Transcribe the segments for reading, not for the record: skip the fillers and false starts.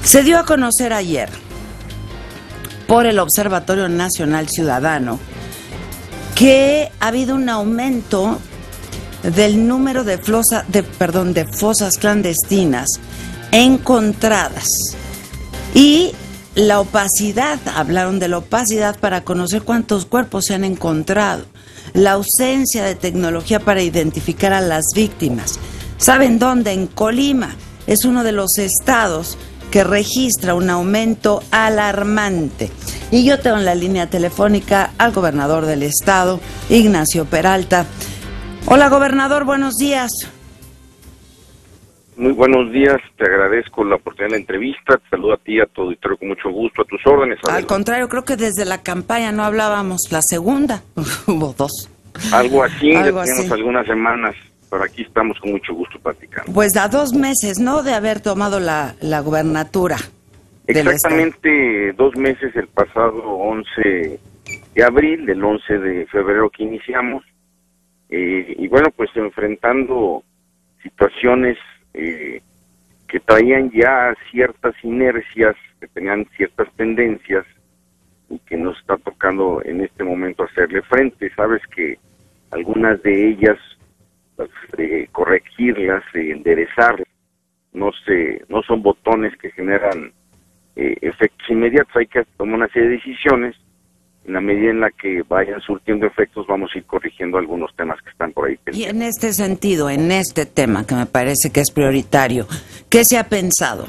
Se dio a conocer ayer por el Observatorio Nacional Ciudadano que ha habido un aumento del número de fosas clandestinas encontradas y la opacidad, hablaron de la opacidad para conocer cuántos cuerpos se han encontrado, la ausencia de tecnología para identificar a las víctimas. ¿Saben dónde? En Colima. Es uno de los estados que registra un aumento alarmante. Y yo tengo en la línea telefónica al gobernador del estado, Ignacio Peralta. Hola, gobernador, buenos días. Muy buenos días, te agradezco la oportunidad de la entrevista, te saludo a ti, a tu auditorio con mucho gusto, a tus órdenes. Al contrario, creo que desde la campaña no hablábamos, la segunda, hubo dos. Algo así, Algo ya tenemos así. algunas semanas, pero aquí estamos con mucho gusto platicando. Pues a 2 meses, ¿no?, de haber tomado la gubernatura. Exactamente 2 meses, el pasado 11 de abril, el 11 de febrero que iniciamos, y bueno, pues enfrentando situaciones que traían ya ciertas inercias, que tenían ciertas tendencias y que nos está tocando en este momento hacerle frente. Sabes que algunas de ellas, pues, corregirlas, enderezarlas, no son botones que generan efectos inmediatos. Hay que tomar una serie de decisiones. En la medida en la que vayan surtiendo efectos, vamos a ir corrigiendo algunos temas que están por ahí pendientes. Y en este sentido, en este tema que me parece que es prioritario, ¿qué se ha pensado?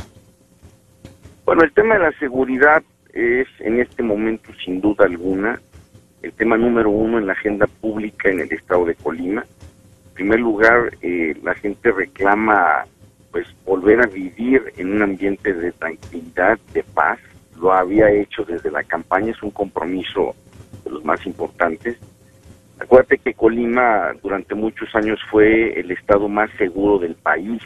Bueno, el tema de la seguridad es en este momento, sin duda alguna, el tema número 1 en la agenda pública en el estado de Colima. En primer lugar, la gente reclama pues volver a vivir en un ambiente de tranquilidad, de paz. Lo había hecho desde la campaña, es un compromiso de los más importantes. Acuérdate que Colima durante muchos años fue el estado más seguro del país,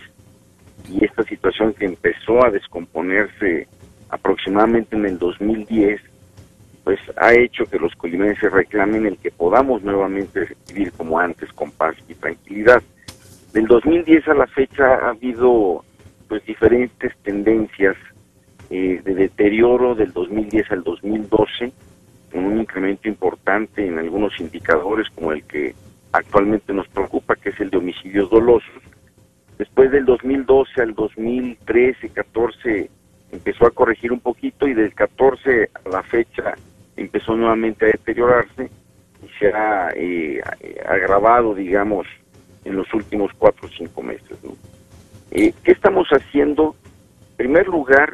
y esta situación que empezó a descomponerse aproximadamente en el 2010, pues ha hecho que los colimenses reclamen el que podamos nuevamente vivir como antes, con paz y tranquilidad. Del 2010 a la fecha ha habido pues diferentes tendencias de deterioro del 2010 al 2012, con un incremento importante en algunos indicadores, como el que actualmente nos preocupa, que es el de homicidios dolosos. Después del 2012 al 2013, 14, empezó a corregir un poquito, y del 14 a la fecha empezó nuevamente a deteriorarse y se ha agravado, digamos, en los últimos 4 o 5 meses, ¿no? ¿Qué estamos haciendo? En primer lugar,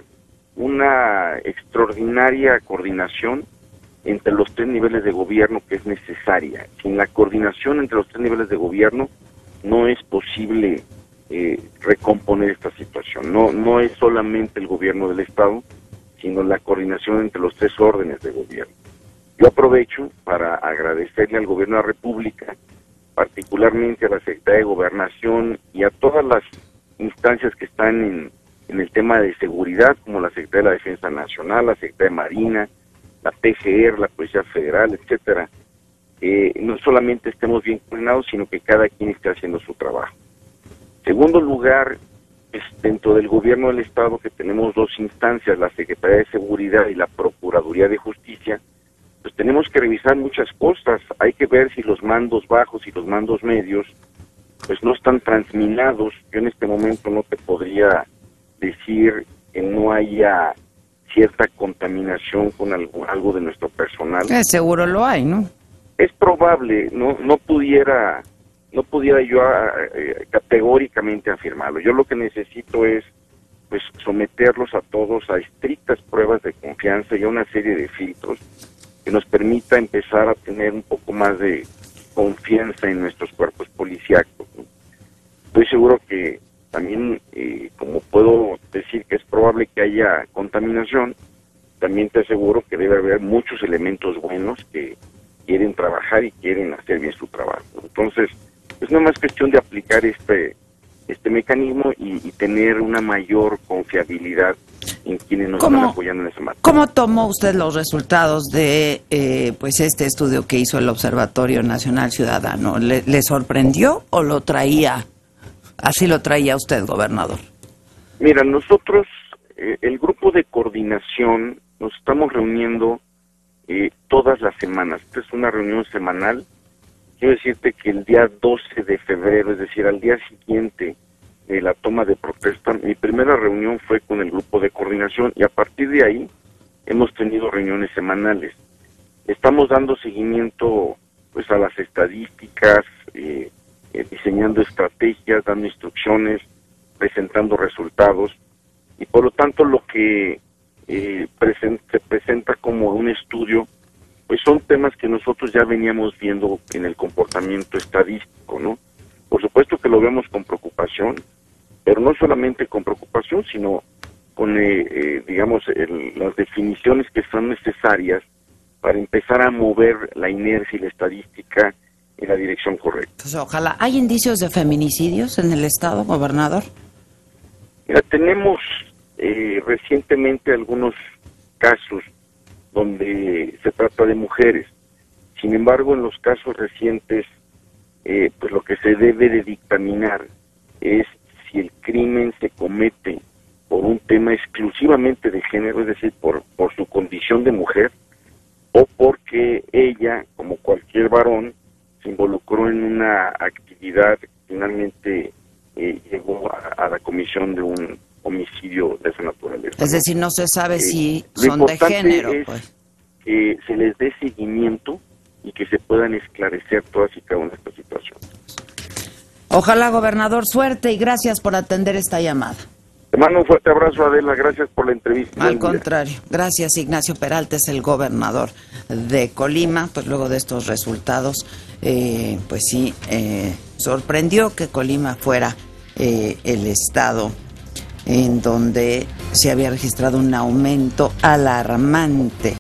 una extraordinaria coordinación entre los 3 niveles de gobierno, que es necesaria. Sin la coordinación entre los 3 niveles de gobierno no es posible recomponer esta situación. No es solamente el gobierno del estado, sino la coordinación entre los 3 órdenes de gobierno. Yo aprovecho para agradecerle al gobierno de la República, particularmente a la Secretaría de Gobernación y a todas las instancias que están en el tema de seguridad, como la Secretaría de la Defensa Nacional, la Secretaría de Marina, la PGR, la Policía Federal, etcétera. No solamente estemos bien coordinados, sino que cada quien esté haciendo su trabajo. Segundo lugar, dentro del gobierno del estado, que tenemos 2 instancias, la Secretaría de Seguridad y la Procuraduría de Justicia, pues tenemos que revisar muchas cosas. Hay que ver si los mandos bajos y los mandos medios pues no están transminados. Yo en este momento no te podría decir que no haya cierta contaminación con algo de nuestro personal. Seguro lo hay, ¿no? Es probable, no pudiera yo categóricamente afirmarlo. Yo lo que necesito es pues someterlos a todos a estrictas pruebas de confianza y a una serie de filtros que nos permita empezar a tener un poco más de confianza en nuestros cuerpos policíacos, ¿no? Estoy seguro que también, como puedo decir que es probable que haya contaminación, también te aseguro que debe haber muchos elementos buenos que quieren trabajar y quieren hacer bien su trabajo. Entonces, es nada más cuestión de aplicar este mecanismo y tener una mayor confiabilidad en quienes nos están apoyando en ese materia. ¿Cómo tomó usted los resultados de pues este estudio que hizo el Observatorio Nacional Ciudadano? ¿Le sorprendió o lo traía, así lo traía usted, gobernador? Mira, nosotros, el grupo grupo de coordinación nos estamos reuniendo todas las semanas. Esta es una reunión semanal. Quiero decirte que el día 12 de febrero, es decir, al día siguiente de la toma de protesta, mi primera reunión fue con el grupo de coordinación y a partir de ahí hemos tenido reuniones semanales. Estamos dando seguimiento pues a las estadísticas, diseñando estrategias, dando instrucciones, presentando resultados y por lo tanto lo que se presenta como un estudio pues son temas que nosotros ya veníamos viendo en el comportamiento estadístico, ¿no? Por supuesto que lo vemos con preocupación, pero no solamente con preocupación, sino con, las definiciones que son necesarias para empezar a mover la inercia y la estadística en la dirección correcta. Pues ojalá. ¿Hay indicios de feminicidios en el estado, gobernador? Mira, tenemos recientemente algunos casos donde se trata de mujeres. Sin embargo, en los casos recientes, pues lo que se debe de dictaminar es si el crimen se comete por un tema exclusivamente de género, es decir, por su condición de mujer, o porque ella, como cualquier varón, se involucró en una actividad que finalmente llegó a la comisión de un homicidio de esa naturaleza. Es decir, no se sabe si son de género. Es que se les dé seguimiento y que se puedan esclarecer todas y cada una de estas situaciones. Ojalá, gobernador, suerte y gracias por atender esta llamada. Te mando un fuerte abrazo, Adela, gracias por la entrevista. Al contrario, gracias. Ignacio Peralta es el gobernador de Colima, pues luego de estos resultados, pues sí, sorprendió que Colima fuera el estado en donde se había registrado un aumento alarmante